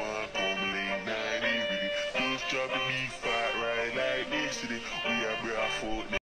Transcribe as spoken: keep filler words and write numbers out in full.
one come late night, really. Just drop the beat fat right like this today. We are barefoot.